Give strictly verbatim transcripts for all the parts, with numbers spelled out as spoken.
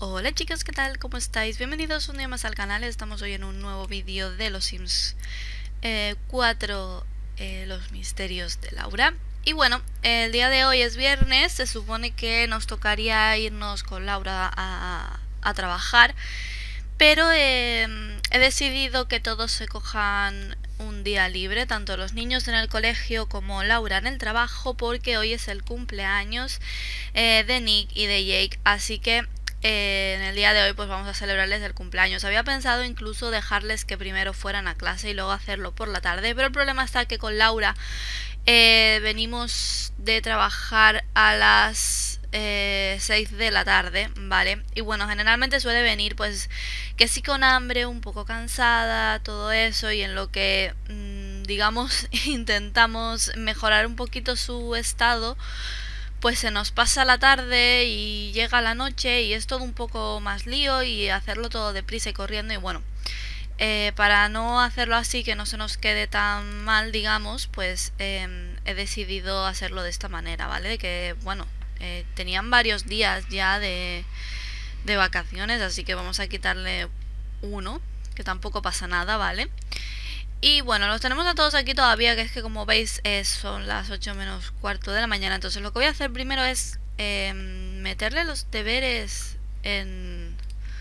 Hola chicos, ¿qué tal? ¿Cómo estáis? Bienvenidos un día más al canal. Estamos hoy en un nuevo vídeo de los Sims eh, cuatro, eh, los misterios de Laura. Y bueno, el día de hoy es viernes, se supone que nos tocaría irnos con Laura a, a trabajar, pero eh, he decidido que todos se cojan un día libre, tanto los niños en el colegio como Laura en el trabajo, porque hoy es el cumpleaños eh, de Nick y de Jake, así que eh, en el día de hoy pues vamos a celebrarles el cumpleaños. Había pensado incluso dejarles que primero fueran a clase y luego hacerlo por la tarde, pero el problema está que con Laura eh, venimos de trabajar a las eh, seis de la tarde, ¿vale? Y bueno, generalmente suele venir pues que sí con hambre, un poco cansada, todo eso, y en lo que mmm, digamos intentamos mejorar un poquito su estado, pues se nos pasa la tarde y llega la noche y es todo un poco más lío y hacerlo todo deprisa y corriendo. Y bueno, eh, para no hacerlo así, que no se nos quede tan mal, digamos, pues eh, he decidido hacerlo de esta manera, ¿vale? Que bueno, eh, tenían varios días ya de, de vacaciones, así que vamos a quitarle uno, que tampoco pasa nada, ¿vale? Y bueno, los tenemos a todos aquí todavía, que es que como veis eh, son las ocho menos cuarto de la mañana. Entonces lo que voy a hacer primero es eh, meterle los deberes en,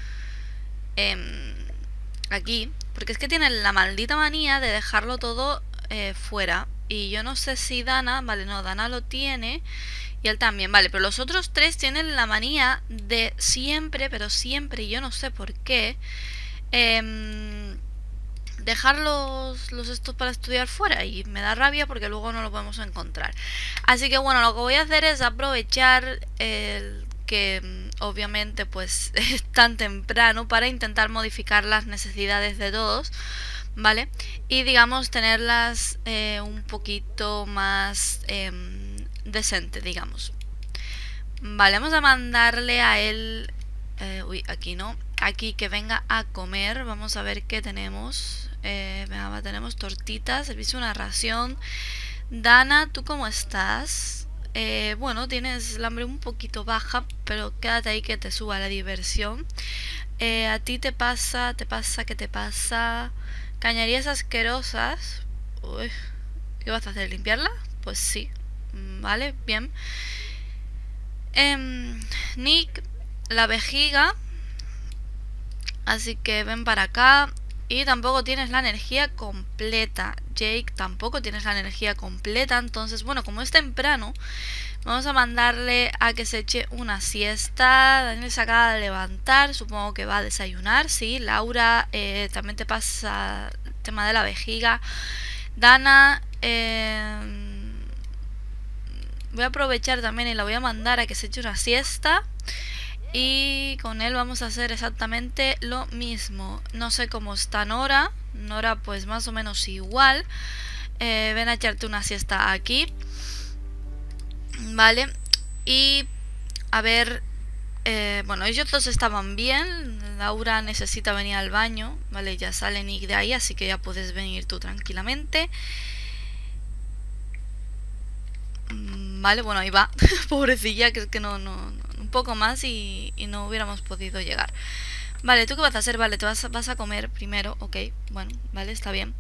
en aquí, porque es que tienen la maldita manía de dejarlo todo eh, fuera. Y yo no sé si Dana, vale, no, Dana lo tiene y él también, vale, pero los otros tres tienen la manía de siempre, pero siempre, y yo no sé por qué, eh, dejar los, los estos para estudiar fuera, y me da rabia porque luego no lo podemos encontrar. Así que bueno, lo que voy a hacer es aprovechar el que obviamente pues es tan temprano para intentar modificar las necesidades de todos, ¿vale? Y digamos tenerlas eh, un poquito más eh, decente, digamos. Vale, vamos a mandarle a él... Eh, uy, aquí no. Aquí que venga a comer. Vamos a ver qué tenemos. Eh, venga, tenemos tortitas. Servicio una ración. Dana, ¿tú cómo estás? Eh, bueno, tienes el hambre un poquito baja, pero quédate ahí que te suba la diversión. Eh, a ti te pasa, te pasa, ¿qué te pasa? Cañerías asquerosas. Uy, ¿qué vas a hacer? ¿Limpiarla? Pues sí. Vale, bien. Eh, Nick, la vejiga. Así que ven para acá. Y tampoco tienes la energía completa. Jake, tampoco tienes la energía completa. Entonces, bueno, como es temprano, vamos a mandarle a que se eche una siesta. Daniel se acaba de levantar. Supongo que va a desayunar. Sí, Laura, eh, también te pasa el tema de la vejiga. Dana, eh, voy a aprovechar también y la voy a mandar a que se eche una siesta. Y con él vamos a hacer exactamente lo mismo. No sé cómo está Nora. Nora pues más o menos igual. Eh, ven a echarte una siesta aquí. Vale. Y a ver... Eh, bueno, ellos dos estaban bien. Laura necesita venir al baño. Vale, ya sale Nick de ahí, así que ya puedes venir tú tranquilamente. Vale, bueno, ahí va. Pobrecilla, que es que no, no, no, un poco más y, y no hubiéramos podido llegar. Vale, ¿tú qué vas a hacer? Vale, te vas a, vas a comer primero, ok, bueno, vale, está bien.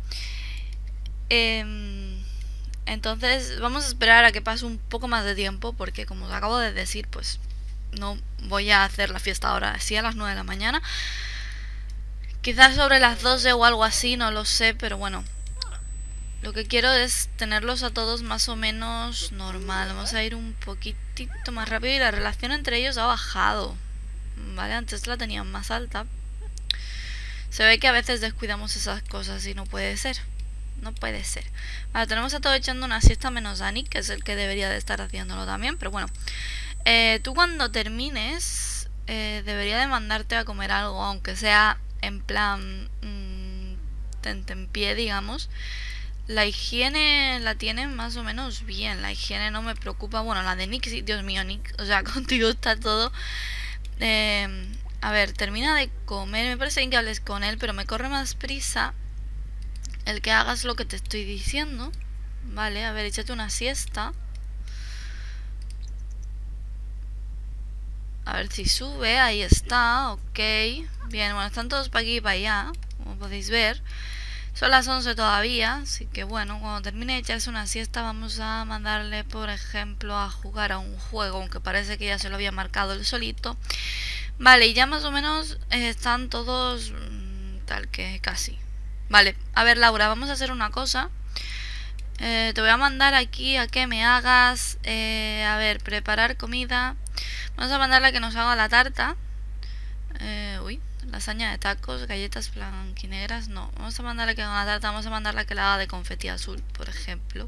Eh, entonces, vamos a esperar a que pase un poco más de tiempo, porque como os acabo de decir, pues no voy a hacer la fiesta ahora, sí a las nueve de la mañana. Quizás sobre las doce o algo así, no lo sé, pero bueno. Lo que quiero es tenerlos a todos más o menos normal. Vamos a ir un poquitito más rápido y la relación entre ellos ha bajado. Vale, antes la tenían más alta. Se ve que a veces descuidamos esas cosas y no puede ser. No puede ser. Vale, tenemos a todos echando una siesta menos Dani, que es el que debería de estar haciéndolo también. Pero bueno, eh, tú cuando termines eh, debería de mandarte a comer algo, aunque sea en plan mmm, tentempié, digamos. La higiene la tienen más o menos bien. La higiene no me preocupa. Bueno, la de Nick, sí, Dios mío, Nick. O sea, contigo está todo. Eh, a ver, termina de comer. Me parece bien que hables con él, pero me corre más prisa el que hagas lo que te estoy diciendo. Vale, a ver, échate una siesta. A ver si sube, ahí está, ok. Bien, bueno, están todos para aquí y para allá, como podéis ver. Son las once todavía, así que bueno, cuando termine de echarse una siesta vamos a mandarle, por ejemplo, a jugar a un juego, aunque parece que ya se lo había marcado el solito. Vale, y ya más o menos eh, están todos mmm, tal que casi. Vale, a ver Laura, vamos a hacer una cosa. Eh, te voy a mandar aquí a que me hagas, eh, a ver, preparar comida. Vamos a mandarle a que nos haga la tarta. Eh, uy, lasaña de tacos, galletas blanquinegras. No, vamos a mandarle a que haga la tarta. Vamos a mandarle a que la haga de confeti azul, por ejemplo.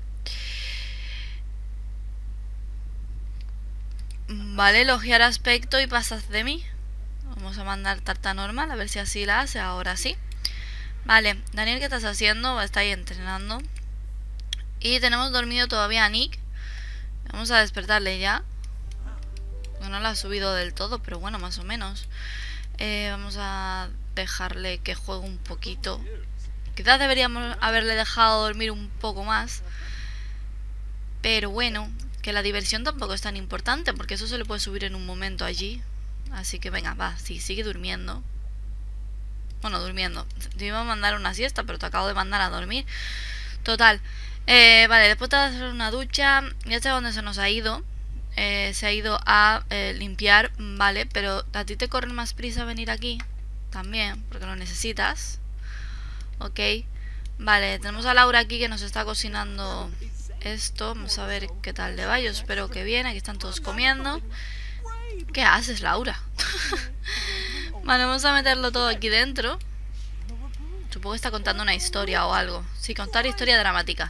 Vale, elogiar aspecto y pasas de mí. Vamos a mandar tarta normal, a ver si así la hace. Ahora sí. Vale, Daniel, ¿qué estás haciendo? Está ahí entrenando. Y tenemos dormido todavía a Nick. Vamos a despertarle ya. No la ha subido del todo, pero bueno, más o menos. Eh, vamos a dejarle que juegue un poquito. Quizás deberíamos haberle dejado dormir un poco más. Pero bueno, que la diversión tampoco es tan importante, porque eso se le puede subir en un momento allí. Así que venga, va, sí, sigue durmiendo. Bueno, durmiendo. Te iba a mandar una siesta, pero te acabo de mandar a dormir. Total. Eh, vale, después te vas a hacer una ducha. Ya sé dónde se nos ha ido. Eh, se ha ido a eh, limpiar, vale, pero a ti te corre más prisa venir aquí también, porque lo necesitas. Ok, vale, tenemos a Laura aquí que nos está cocinando esto. Vamos a ver qué tal le va. Yo espero que bien, aquí están todos comiendo. ¿Qué haces, Laura? Vale, vamos a meterlo todo aquí dentro. Supongo que está contando una historia o algo. Sí, contar historia dramática.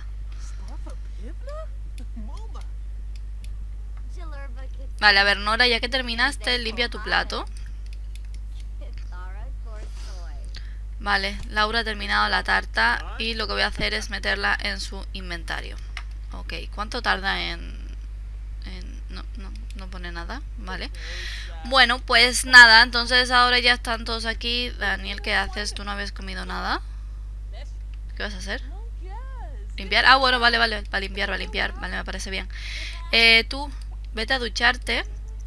Vale, a ver, Nora, ya que terminaste, limpia tu plato. Vale, Laura ha terminado la tarta y lo que voy a hacer es meterla en su inventario. Ok, ¿cuánto tarda en...? en no, no, no pone nada, vale. Bueno, pues nada, entonces ahora ya están todos aquí. Daniel, ¿qué haces? ¿Tú no habías comido nada? ¿Qué vas a hacer? ¿Limpiar? Ah, bueno, vale, vale, va a limpiar, va a limpiar. Vale, me parece bien. Eh, tú... Vete a ducharte.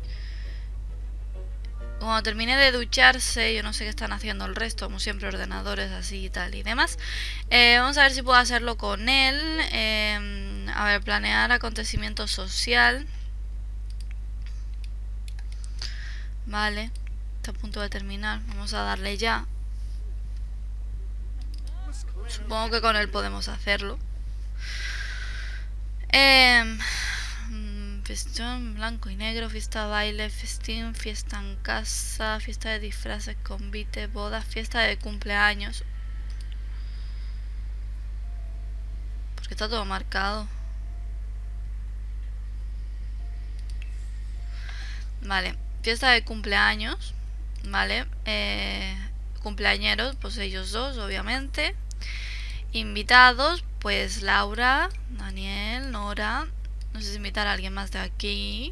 Cuando termine de ducharse, yo no sé qué están haciendo el resto, como siempre, ordenadores así y tal y demás. Eh, vamos a ver si puedo hacerlo con él. Eh, a ver, planear acontecimiento social. Vale, está a punto de terminar. Vamos a darle ya. Supongo que con él podemos hacerlo. Eh... Festón, blanco y negro, fiesta, baile, festín, fiesta en casa, fiesta de disfraces, convite, boda, fiesta de cumpleaños. Porque está todo marcado. Vale, fiesta de cumpleaños, vale. Eh, cumpleañeros, pues ellos dos, obviamente. Invitados, pues Laura, Daniel, Nora. No sé si invitar a alguien más de aquí.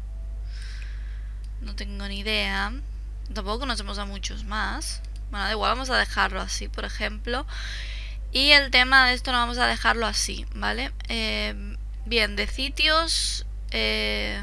No tengo ni idea. Tampoco conocemos a muchos más. Bueno, da igual, vamos a dejarlo así, por ejemplo. Y el tema de esto lo vamos a dejarlo así, ¿vale? Eh, bien, de sitios... Eh...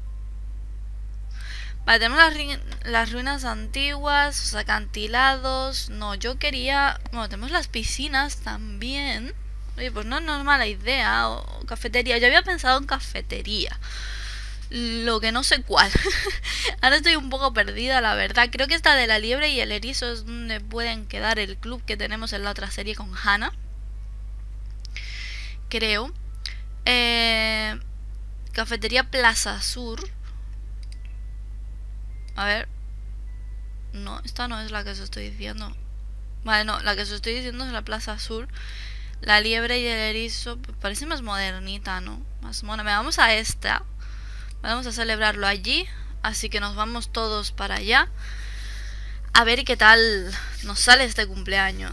Vale, tenemos las, las ruinas antiguas, los acantilados... No, yo quería... Bueno, tenemos las piscinas también... Oye, pues no, no es mala idea. O, o cafetería. Yo había pensado en cafetería. Lo que no sé cuál. Ahora estoy un poco perdida, la verdad. Creo que esta de la liebre y el erizo es donde pueden quedar el club que tenemos en la otra serie con Hannah. Creo. Eh, cafetería Plaza Sur. A ver. No, esta no es la que os estoy diciendo. Vale, no, la que os estoy diciendo es la Plaza Sur. La liebre y el erizo parece más modernita, ¿no? Más mona. Me vamos a esta. Vamos a celebrarlo allí. Así que nos vamos todos para allá. A ver qué tal nos sale este cumpleaños.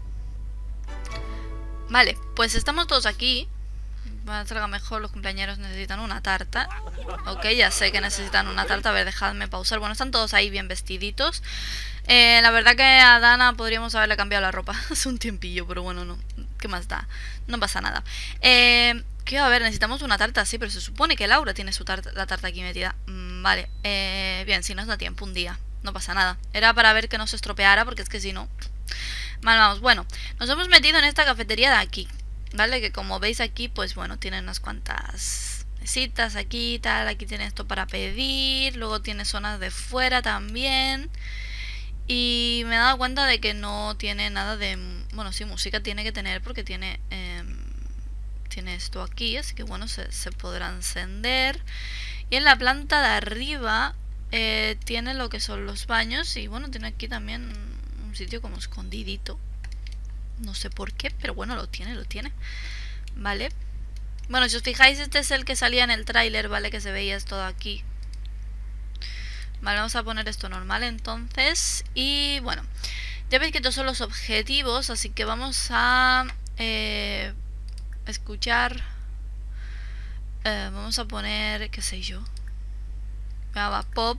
Vale, pues estamos todos aquí. Para que salga mejor, los cumpleañeros necesitan una tarta. Ok, ya sé que necesitan una tarta. A ver, dejadme pausar. Bueno, están todos ahí bien vestiditos. Eh, la verdad que a Dana podríamos haberle cambiado la ropa hace un tiempillo, pero bueno, no. ¿Qué más da? No pasa nada. Eh, ¿qué va a ver? Necesitamos una tarta, sí, pero se supone que Laura tiene su tarta, la tarta aquí metida. Mm, vale, eh, bien, si nos da tiempo un día. No pasa nada. Era para ver que no se estropeara, porque es que si no... Mal vamos. Bueno, nos hemos metido en esta cafetería de aquí, ¿vale? Que como veis aquí, pues bueno, tiene unas cuantas mesitas aquí y tal. Aquí tiene esto para pedir. Luego tiene zonas de fuera también. Y me he dado cuenta de que no tiene nada de... Bueno, sí, música tiene que tener porque tiene... Eh, tiene esto aquí, así que bueno, se, se podrá encender. Y en la planta de arriba eh, tiene lo que son los baños. Y bueno, tiene aquí también un sitio como escondidito. No sé por qué, pero bueno, lo tiene, lo tiene. Vale. Bueno, si os fijáis, este es el que salía en el tráiler, ¿vale? Que se veía todo aquí. Vale, vamos a poner esto normal entonces. Y bueno, ya veis que estos son los objetivos, así que vamos a eh, escuchar. Eh, vamos a poner, qué sé yo. Venga, va, pop.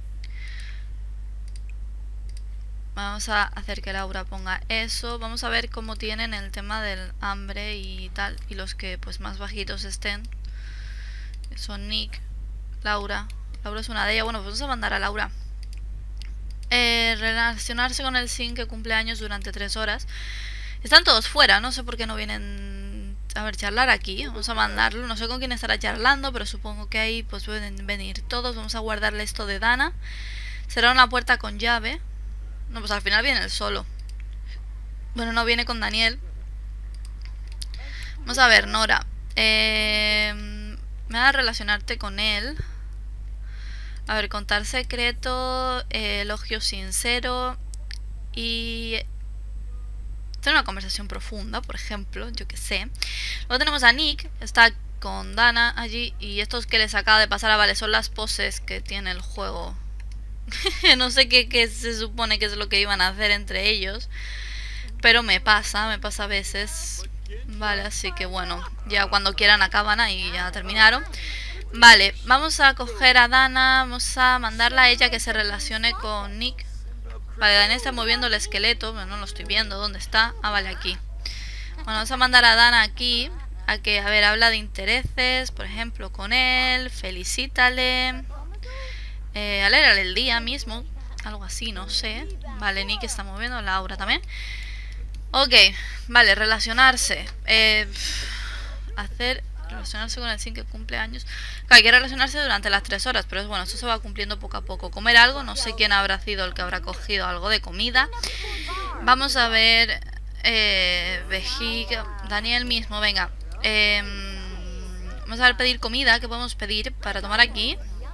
Vamos a hacer que Laura ponga eso. Vamos a ver cómo tienen el tema del hambre y tal. Y los que pues más bajitos estén. Son Nick, Laura. Laura es una de ellas. Bueno, pues vamos a mandar a Laura. Eh, relacionarse con el Sin que cumple años durante tres horas. Están todos fuera. No sé por qué no vienen a ver charlar aquí. Vamos a mandarlo. No sé con quién estará charlando, pero supongo que ahí pues pueden venir todos. Vamos a guardarle esto de Dana. Será una puerta con llave. No, pues al final viene él solo. Bueno, no viene con Daniel. Vamos a ver, Nora. Eh, me va a relacionarte con él. A ver, contar secreto, eh, elogio sincero y tener una conversación profunda, por ejemplo, yo que sé. Luego tenemos a Nick, está con Dana allí y estos que les acaba de pasar a Vale son las poses que tiene el juego. No sé qué, qué se supone que es lo que iban a hacer entre ellos, pero me pasa, me pasa a veces. Vale, así que bueno, ya cuando quieran acaban ahí, ya terminaron. Vale, vamos a coger a Dana, vamos a mandarla a ella que se relacione con Nick. Vale, Dana está moviendo el esqueleto, pero no lo estoy viendo, ¿dónde está? Ah, vale, aquí. Bueno, vamos a mandar a Dana aquí, a que, a ver, habla de intereses, por ejemplo, con él, felicítale. Eh, alégrale el día mismo, algo así, no sé. Vale, Nick está moviendo, Laura también. Ok, vale, relacionarse. Eh, hacer... Relacionarse con el Sin que cumple años. Claro, hay que relacionarse durante las tres horas, pero es bueno, esto se va cumpliendo poco a poco. Comer algo, no sé quién habrá sido el que habrá cogido algo de comida. Vamos a ver... Eh, vejiga... Daniel mismo, venga. Eh, vamos a ver, pedir comida, ¿qué podemos pedir para tomar aquí?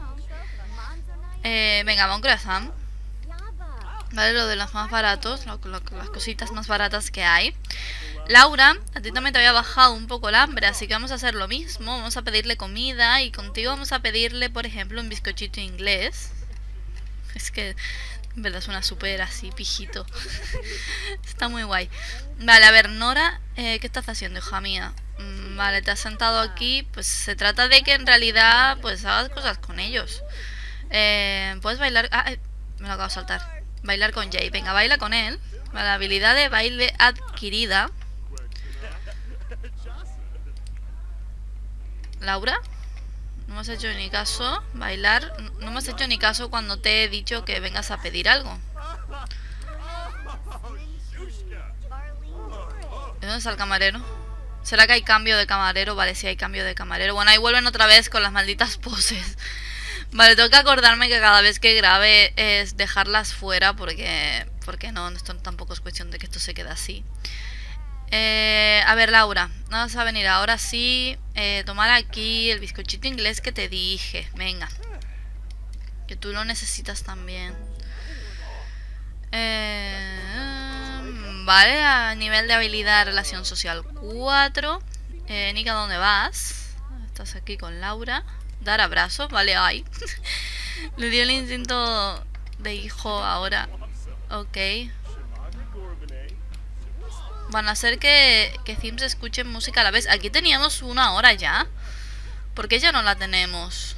Eh, venga, va un croissant. Vale, lo de los más baratos, lo, lo, las cositas más baratas que hay. Laura, a ti también te había bajado un poco el hambre, así que vamos a hacer lo mismo. Vamos a pedirle comida y contigo vamos a pedirle, por ejemplo, un bizcochito inglés. Es que en verdad suena súper así, pijito. Está muy guay. Vale, a ver, Nora, eh, ¿qué estás haciendo, hija mía? Mm, vale, te has sentado aquí. Pues se trata de que en realidad pues hagas cosas con ellos. Eh, Puedes bailar... Ah, eh, me lo acabo de saltar. Bailar con Jay. Venga, baila con él. Vale, habilidad de baile adquirida. Laura, no me has hecho ni caso. Bailar, no me has hecho ni caso cuando te he dicho que vengas a pedir algo. ¿De dónde está el camarero? ¿Será que hay cambio de camarero? Vale, sí hay cambio de camarero. Bueno, ahí vuelven otra vez con las malditas poses. Vale, tengo que acordarme que cada vez que grabe es dejarlas fuera porque... Porque no, esto tampoco es cuestión de que esto se quede así. Eh, a ver, Laura, no vas a venir ahora sí. Eh, tomar aquí el bizcochito inglés que te dije. Venga. Que tú lo necesitas también. Eh, vale, a nivel de habilidad, relación social cuatro. Eh, Nika, ¿dónde vas? Estás aquí con Laura. Dar abrazos, vale, ay. Le dio el instinto de hijo ahora. Ok. Van a hacer que, que Sims escuchen música a la vez. Aquí teníamos una hora ya. ¿Por qué ya no la tenemos?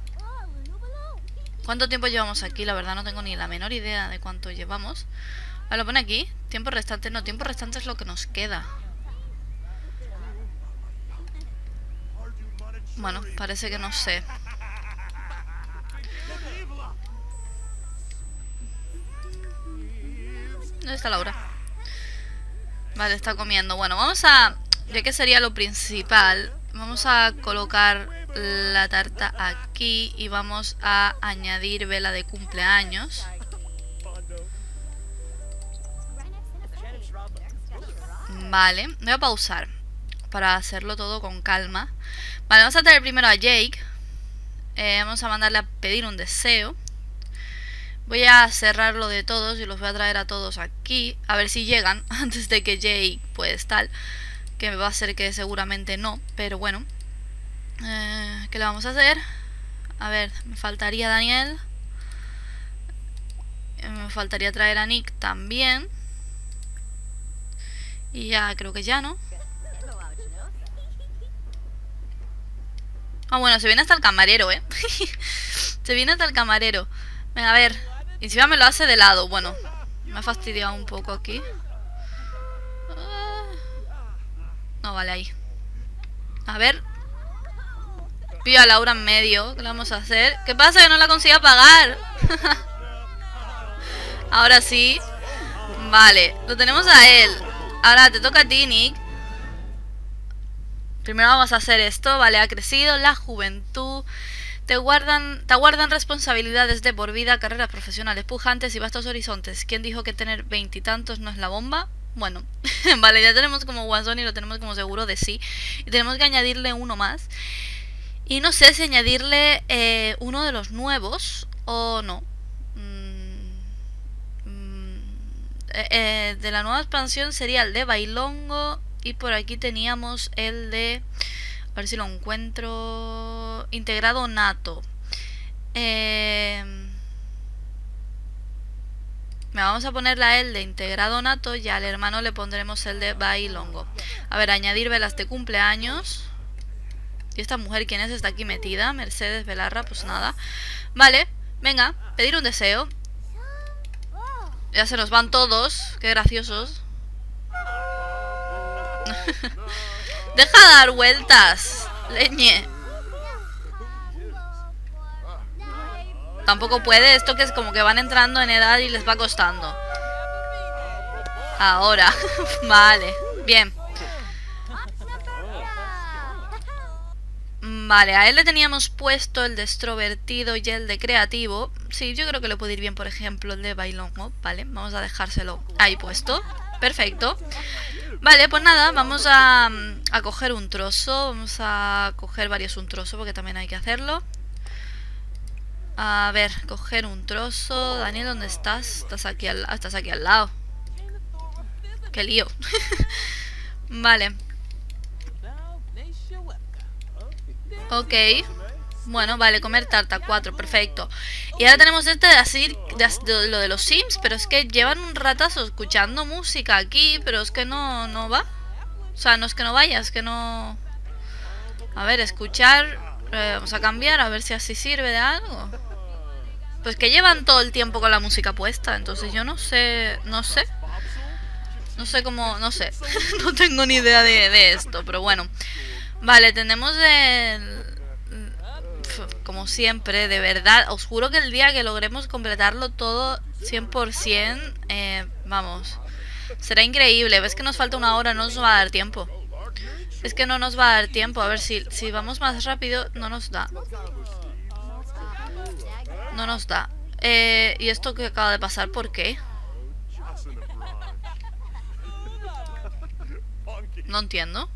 ¿Cuánto tiempo llevamos aquí? La verdad no tengo ni la menor idea de cuánto llevamos. Vale, lo pone aquí. Tiempo restante. No, tiempo restante es lo que nos queda. Bueno, parece que no sé. ¿Dónde está Laura? Vale, está comiendo. Bueno, vamos a... Ya que sería lo principal, vamos a colocar la tarta aquí y vamos a añadir vela de cumpleaños. Vale, voy a pausar para hacerlo todo con calma. Vale, vamos a traer primero a Jake. eh, Vamos a mandarle a pedir un deseo. Voy a cerrarlo de todos y los voy a traer a todos aquí. A ver si llegan antes de que Jake, pues tal. Que va a ser que seguramente no, pero bueno. eh, ¿Qué le vamos a hacer? A ver, me faltaría Daniel. eh, Me faltaría traer a Nick también. Y ya, creo que ya, ¿no? Ah, bueno, se viene hasta el camarero, ¿eh? Se viene hasta el camarero. Venga, a ver. Y encima me lo hace de lado. Bueno, me ha fastidiado un poco aquí. No, vale, ahí. A ver. Pillo a Laura en medio. ¿Qué le vamos a hacer? ¿Qué pasa? Que no la consigo pagar. Ahora sí. Vale, lo tenemos a él. Ahora te toca a ti, Nick. Primero vamos a hacer esto. Vale, ha crecido la juventud. Te guardan, te aguardan responsabilidades de por vida, carreras profesionales pujantes y vastos horizontes. ¿Quién dijo que tener veintitantos no es la bomba? Bueno, vale, ya tenemos como Guasón y lo tenemos como seguro de sí. Y tenemos que añadirle uno más. Y no sé si añadirle eh, uno de los nuevos o no. Mm, mm, eh, eh, de la nueva expansión sería el de Bailongo. Y por aquí teníamos el de... A ver si lo encuentro... Integrado nato. Eh... Me vamos a ponerle a él de integrado nato y al hermano le pondremos el de bailongo. A ver, añadir velas de cumpleaños. ¿Y esta mujer quién es? Está aquí metida. Mercedes Belarra, pues nada. Vale, venga, pedir un deseo. Ya se nos van todos. Qué graciosos. Deja de dar vueltas, leñe. Tampoco puede, esto que es como que van entrando en edad y les va costando. Ahora, vale, bien. Vale, a él le teníamos puesto el de extrovertido y el de creativo. Sí, yo creo que le puede ir bien, por ejemplo, el de bailongo. Vale, vamos a dejárselo ahí puesto. Perfecto. Vale, pues nada, vamos a, a coger un trozo. Vamos a coger varios un trozo porque también hay que hacerlo. A ver, coger un trozo. Daniel, ¿dónde estás? Estás aquí al, estás aquí al lado. Qué lío. Vale. Ok. Bueno, vale, comer tarta, cuatro, perfecto. Y ahora tenemos este de así, de, de, lo de los Sims, pero es que llevan un ratazo escuchando música aquí, pero es que no, no va. O sea, no es que no vaya, es que no... A ver, escuchar, eh, vamos a cambiar, a ver si así sirve de algo. Pues que llevan todo el tiempo con la música puesta, entonces yo no sé, no sé. No sé cómo, no sé, no tengo ni idea de, de esto, pero bueno. Vale, tenemos el... Como siempre, de verdad, os juro que el día que logremos completarlo todo cien por cien, eh, vamos, será increíble. Ves que nos falta una hora, no nos va a dar tiempo. Es que no nos va a dar tiempo. A ver, si, si vamos más rápido, no nos da. No nos da. Eh, ¿Y esto que acaba de pasar? ¿Por qué? No entiendo.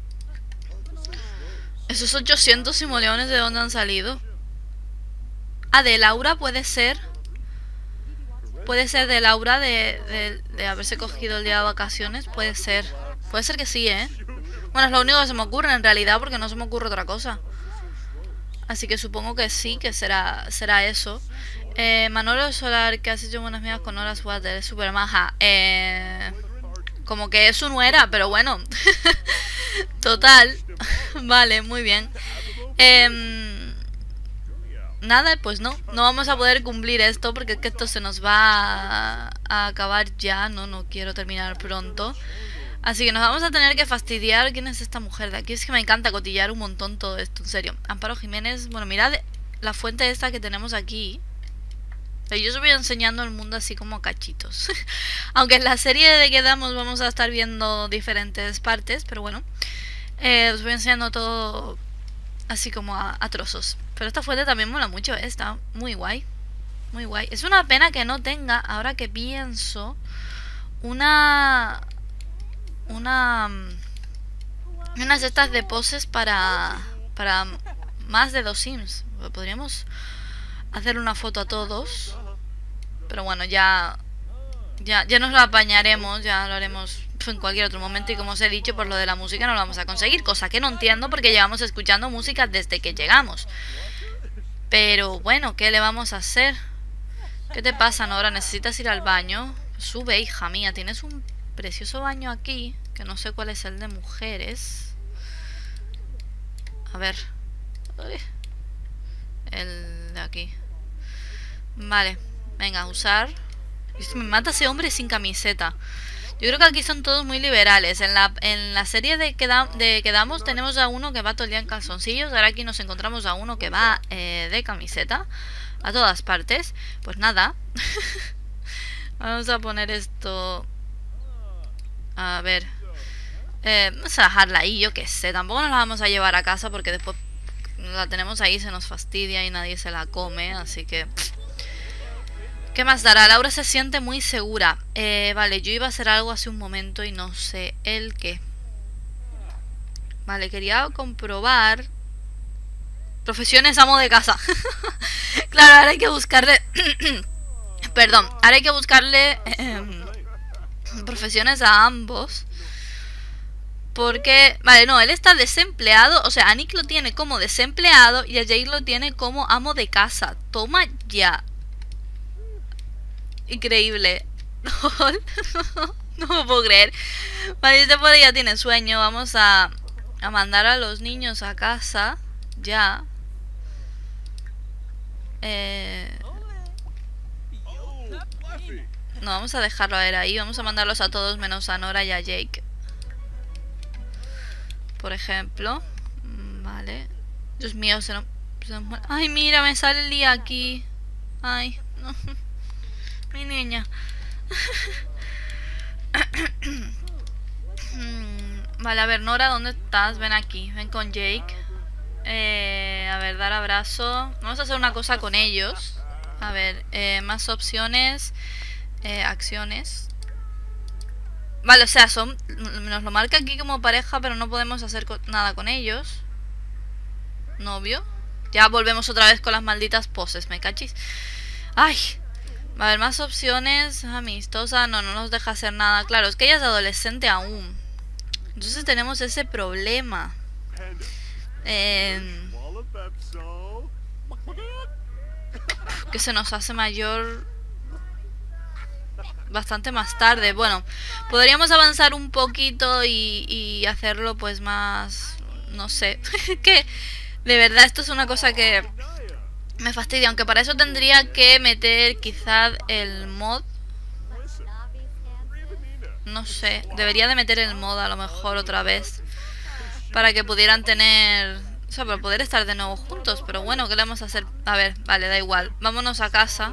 Esos ochocientos simoleones, ¿de dónde han salido? Ah, de Laura puede ser. Puede ser de Laura de, de, de haberse cogido el día de vacaciones. Puede ser. Puede ser que sí, ¿eh? Bueno, es lo único que se me ocurre en realidad, porque no se me ocurre otra cosa. Así que supongo que sí, que será, será eso. Eh, Manolo Solar, que has hecho buenas migas con Horas Water, es súper maja. Eh, como que eso no era, pero bueno. Total. Vale, muy bien. Eh, nada, pues no. No vamos a poder cumplir esto porque es que esto se nos va a, a acabar ya. No, no quiero terminar pronto. Así que nos vamos a tener que fastidiar. ¿Quién es esta mujer de aquí? Es que me encanta cotillar un montón todo esto, en serio. Amparo Jiménez. Bueno, mirad la fuente esta que tenemos aquí. Yo os voy enseñando el mundo así como a cachitos. Aunque en la serie de Quedamos vamos a estar viendo diferentes partes, pero bueno. Eh, os voy enseñando todo así como a, a trozos. Pero esta fuente también mola mucho, ¿eh? Está muy guay. Muy guay. Es una pena que no tenga, ahora que pienso, una... Una... Unas estas de poses para... Para más de dos Sims. Podríamos hacer una foto a todos. Pero bueno, ya... Ya, ya nos lo apañaremos, ya lo haremos en cualquier otro momento. Y como os he dicho, por lo de la música no lo vamos a conseguir. Cosa que no entiendo porque llevamos escuchando música desde que llegamos. Pero bueno, ¿qué le vamos a hacer? ¿Qué te pasa, Nora? ¿Necesitas ir al baño? Sube, hija mía. Tienes un precioso baño aquí, que no sé cuál es el de mujeres. A ver. El de aquí. Vale. Venga, usar. Me mata ese hombre sin camiseta. Yo creo que aquí son todos muy liberales. En la, en la serie de, queda, de Quedamos tenemos a uno que va todo el día en calzoncillos. Ahora aquí nos encontramos a uno que va eh, de camiseta a todas partes. Pues nada. Vamos a poner esto. A ver. Eh, vamos a dejarla ahí, yo qué sé. Tampoco nos la vamos a llevar a casa porque después la tenemos ahí, se nos fastidia y nadie se la come. Así que... ¿Qué más dará? Laura se siente muy segura. Eh, vale, yo iba a hacer algo hace un momento y no sé el qué. Vale, quería comprobar. Profesiones amo de casa. Claro, ahora hay que buscarle... Perdón, ahora hay que buscarle eh, profesiones a ambos. Porque... Vale, no, él está desempleado. O sea, a Nick lo tiene como desempleado y a Jake lo tiene como amo de casa. Toma ya. Increíble. No me puedo creer. Vale, este pobre ya tiene sueño. Vamos a, a mandar a los niños a casa. Ya. Eh... No, vamos a dejarlo a ver ahí. Vamos a mandarlos a todos menos a Nora y a Jake. Por ejemplo. Vale. Dios mío, se nos... Se nos... Ay, mira, me sale el día aquí. Ay, no. Mi niña. Vale, a ver, Nora, ¿dónde estás? Ven aquí, ven con Jake. Eh, a ver, dar abrazo. Vamos a hacer una cosa con ellos. A ver, eh, más opciones. Eh, acciones. Vale, o sea, son... Nos lo marca aquí como pareja, pero no podemos hacer co- nada con ellos. Novio. Ya volvemos otra vez con las malditas poses, me cachis. Ay. A ver, más opciones. Amistosa. No, no nos deja hacer nada. Claro, es que ella es adolescente aún. Entonces tenemos ese problema. Eh, que se nos hace mayor bastante más tarde. Bueno, podríamos avanzar un poquito y, y hacerlo pues más... No sé. Que de verdad esto es una cosa que... Me fastidia, aunque para eso tendría que meter quizás el mod. No sé, debería de meter el mod a lo mejor otra vez. Para que pudieran tener... O sea, para poder estar de nuevo juntos. Pero bueno, ¿qué le vamos a hacer? A ver, vale, da igual. Vámonos a casa.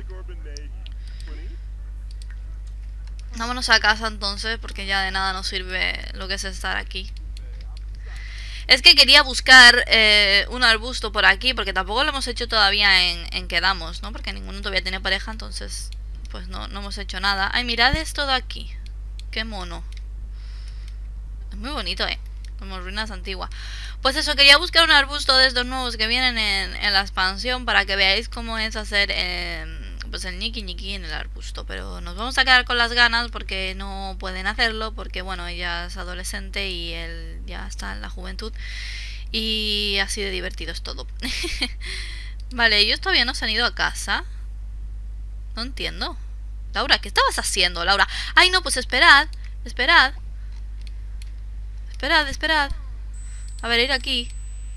Vámonos a casa entonces, porque ya de nada nos sirve lo que es estar aquí. Es que quería buscar eh, un arbusto por aquí, porque tampoco lo hemos hecho todavía en, en Quedamos, ¿no? Porque ninguno todavía tiene pareja, entonces pues no, no hemos hecho nada. Ay, mirad esto de aquí. Qué mono. Es muy bonito, ¿eh? Como ruinas antiguas. Pues eso, quería buscar un arbusto de estos nuevos que vienen en, en la expansión para que veáis cómo es hacer eh, pues el ñiqui ñiqui en el arbusto. Pero nos vamos a quedar con las ganas porque no pueden hacerlo, porque bueno, ella es adolescente y él ya está en la juventud. Y así de divertido es todo. Vale, ellos todavía no se han ido a casa. No entiendo. Laura, ¿qué estabas haciendo, Laura? Ay, no, pues esperad. Esperad. Esperad, esperad. A ver, ir aquí.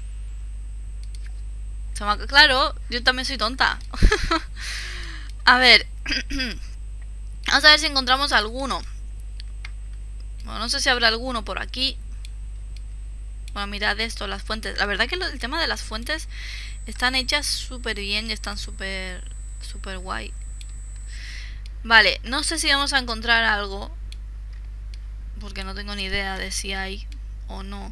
Claro, yo también soy tonta. A ver. Vamos a ver si encontramos alguno. Bueno, no sé si habrá alguno por aquí. Bueno, mirad esto, las fuentes. La verdad que el tema de las fuentes están hechas súper bien y están súper, súper guay. Vale, no sé si vamos a encontrar algo, porque no tengo ni idea de si hay o no.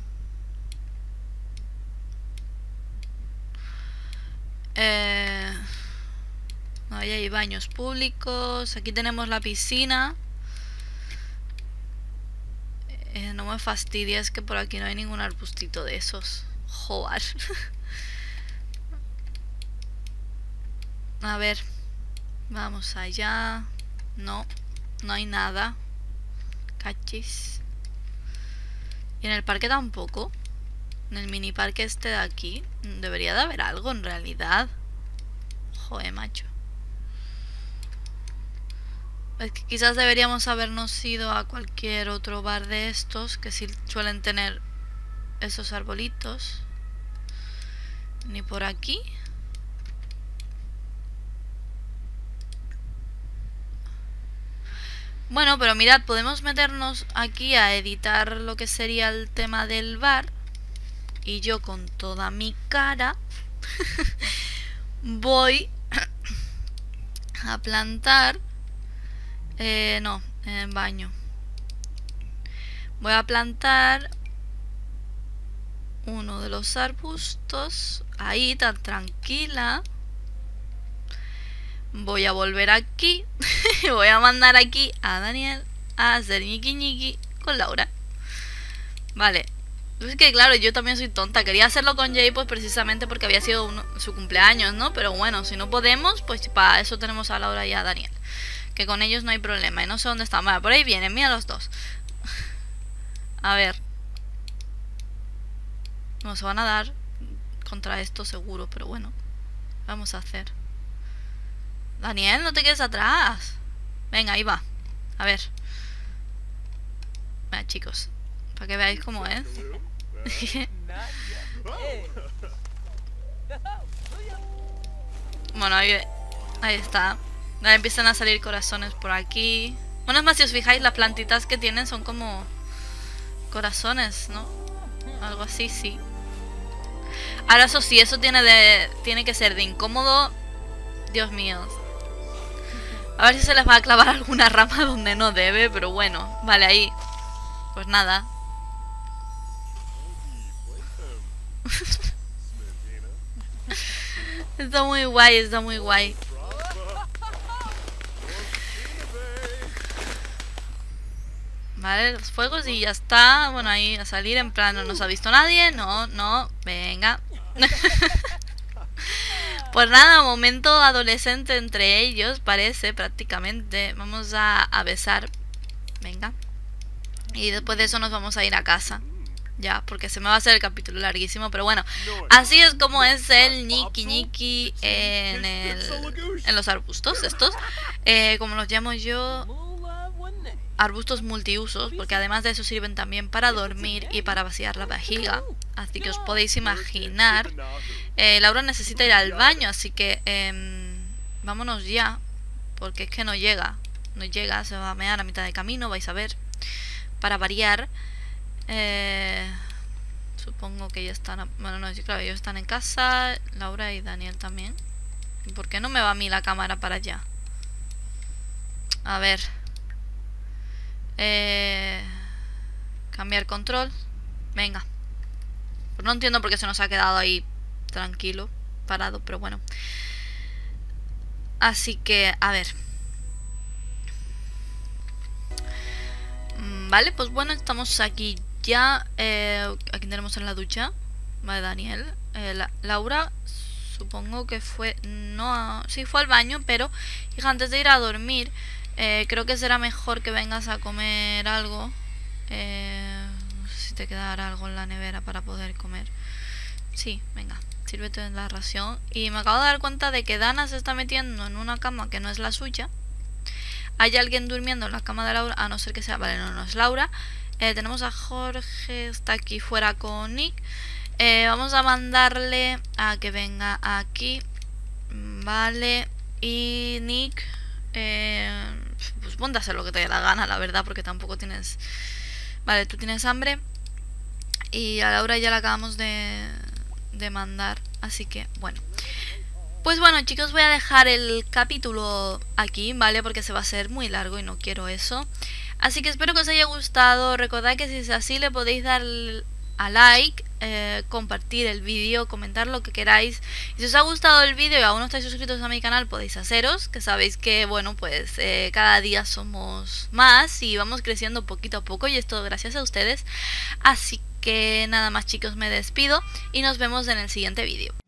Eh, ahí hay baños públicos. Aquí tenemos la piscina. Eh, no me fastidies que por aquí no hay ningún arbustito de esos. Joder. A ver. Vamos allá. No, no hay nada. Cachis. Y en el parque tampoco. En el mini parque este de aquí. Debería de haber algo en realidad. Joder, macho. Es que quizás deberíamos habernos ido a cualquier otro bar de estos, que sí suelen tener esos arbolitos. Ni por aquí. Bueno, pero mirad, podemos meternos aquí a editar lo que sería el tema del bar. Y yo con toda mi cara voy a plantar... Eh, no, en baño. Voy a plantar uno de los arbustos ahí tan tranquila. Voy a volver aquí. Voy a mandar aquí a Daniel a hacer ñiqui ñiqui con Laura. Vale. Es que claro, yo también soy tonta. Quería hacerlo con Jay pues precisamente porque había sido uno, su cumpleaños, ¿no? Pero bueno, si no podemos, pues para eso tenemos a Laura y a Daniel. Que con ellos no hay problema. Y no sé dónde están. Vale, por ahí vienen, mira los dos. A ver. No se van a dar contra esto seguro, pero bueno. Vamos a hacer. Daniel, no te quedes atrás. Venga, ahí va. A ver. Venga, chicos. Para que veáis cómo es. Bueno, ahí, ahí está. Ya empiezan a salir corazones por aquí. Bueno, es más, si os fijáis, las plantitas que tienen son como corazones, ¿no? Algo así, sí. Ahora eso sí, eso tiene de tiene que ser de incómodo. Dios mío. A ver si se les va a clavar alguna rama donde no debe, pero bueno. Vale, ahí. Pues nada. Está muy guay, está muy guay. Vale, los fuegos y ya está. Bueno, ahí a salir en plan, no nos ha visto nadie. No, no, venga. Pues nada, momento adolescente entre ellos, parece, prácticamente. Vamos a, a besar. Venga. Y después de eso nos vamos a ir a casa. Ya, porque se me va a hacer el capítulo larguísimo. Pero bueno, así es como es el ñiqui ñiqui en, el, en los arbustos estos. Eh, como los llamo yo... arbustos multiusos, porque además de eso sirven también para dormir y para vaciar la vejiga. Así que os podéis imaginar. eh, Laura necesita ir al baño, así que eh, vámonos ya, porque es que no llega. No llega, se va a mear a mitad de camino, vais a ver. Para variar. eh, Supongo que ya están... Bueno, no, claro, ellos están en casa. Laura y Daniel también. ¿Por qué no me va a mí la cámara para allá? A ver... Eh, cambiar control. Venga. Pues no entiendo por qué se nos ha quedado ahí tranquilo, parado, pero bueno. Así que, a ver. Vale, pues bueno, estamos aquí ya. eh, Aquí tenemos en la ducha. Vale, Daniel. eh, la, Laura, supongo que fue... No, sí fue al baño, pero hija, antes de ir a dormir... Eh, creo que será mejor que vengas a comer algo. Eh, no sé si te quedará algo en la nevera para poder comer. Sí, venga, sírvete en la ración. Y me acabo de dar cuenta de que Dana se está metiendo en una cama que no es la suya. Hay alguien durmiendo en la cama de Laura, a no ser que sea... Vale, no, no es Laura. Eh, tenemos a Jorge, está aquí fuera con Nick. Eh, vamos a mandarle a que venga aquí. Vale, y Nick... Eh, pues ponte a hacer lo que te dé la gana, la verdad, porque tampoco tienes Vale, tú tienes hambre. Y a Laura ya la acabamos de, de mandar. Así que, bueno. Pues bueno, chicos, voy a dejar el capítulo aquí, ¿vale? Porque se va a hacer muy largo y no quiero eso. Así que espero que os haya gustado. Recordad que si es así le podéis dar a like, eh, compartir el vídeo, comentar lo que queráis. Y si os ha gustado el vídeo y aún no estáis suscritos a mi canal, podéis haceros, que sabéis que, bueno, pues eh, cada día somos más y vamos creciendo poquito a poco y es todo gracias a ustedes. Así que nada más, chicos, me despido y nos vemos en el siguiente vídeo.